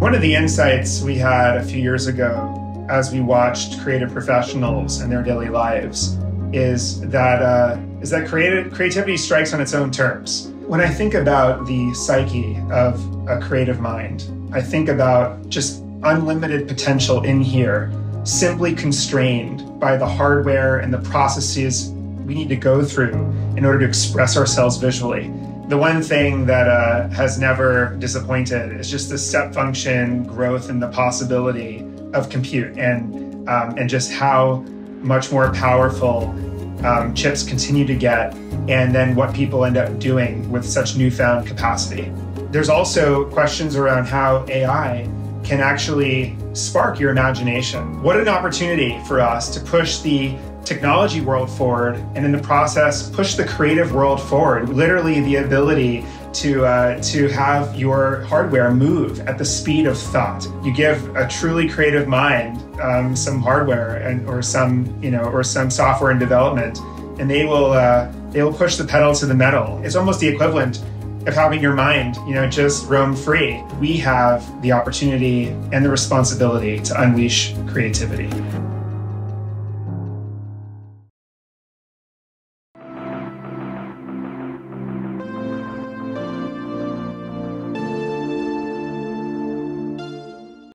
One of the insights we had a few years ago as we watched creative professionals and their daily lives is that creativity strikes on its own terms. When I think about the psyche of a creative mind, I think about just unlimited potential in here, simply constrained by the hardware and the processes we need to go through in order to express ourselves visually. The one thing that has never disappointed is just the step function growth and the possibility of compute and just how much more powerful chips continue to get, and then what people end up doing with such newfound capacity. There's also questions around how AI can actually spark your imagination. What an opportunity for us to push the technology world forward, and in the process, push the creative world forward. Literally the ability to have your hardware move at the speed of thought. You give a truly creative mind some hardware or some software and development, and they will push the pedal to the metal. It's almost the equivalent of having your mind, just roam free. We have the opportunity and the responsibility to unleash creativity.